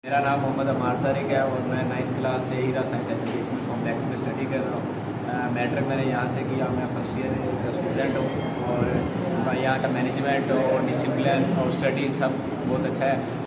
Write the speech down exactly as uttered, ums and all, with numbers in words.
मेरा नाम मोहम्मद अमार तारिक है और मैं नाइन्थ क्लास से हीरा साइंस एजुकेशन कॉम्प्लेक्स में स्टडी कर रहा हूँ। मैट्रिक मैंने यहाँ से किया। मैं फर्स्ट ईयर का स्टूडेंट हूँ और यहाँ का मैनेजमेंट और डिसिप्लिन और स्टडी सब बहुत अच्छा है।